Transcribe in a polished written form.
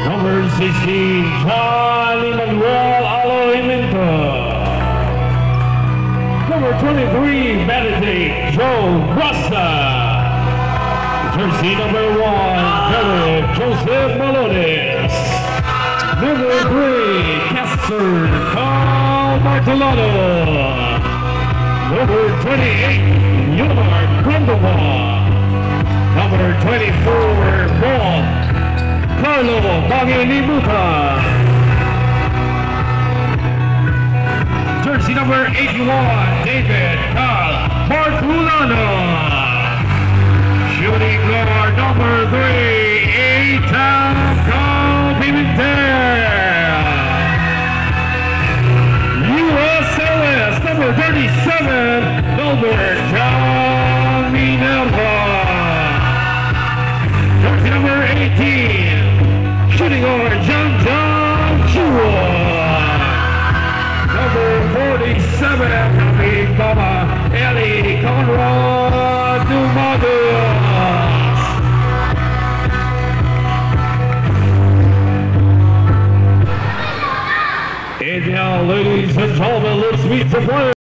Number 16, Charlie Manuel Aloimento. Number 23, Benitez, Joe Rasta. Jersey number 1, Philip Joseph Malones. Number 3, Casper Carl Martellano. Number 28, Yomar Grindelwald. Number 24, Paul Carlo Bagilimuta. Jersey number 81, David Carl Martulano. Shooting guard number 3, A-Town Carl Benitez. USLS number 37, Albert John Minerva. Jersey number 18, shooting guard John Chua. Number 47, Big Baba Eli Conrad Dumados. And now, ladies and gentlemen, let's meet the players.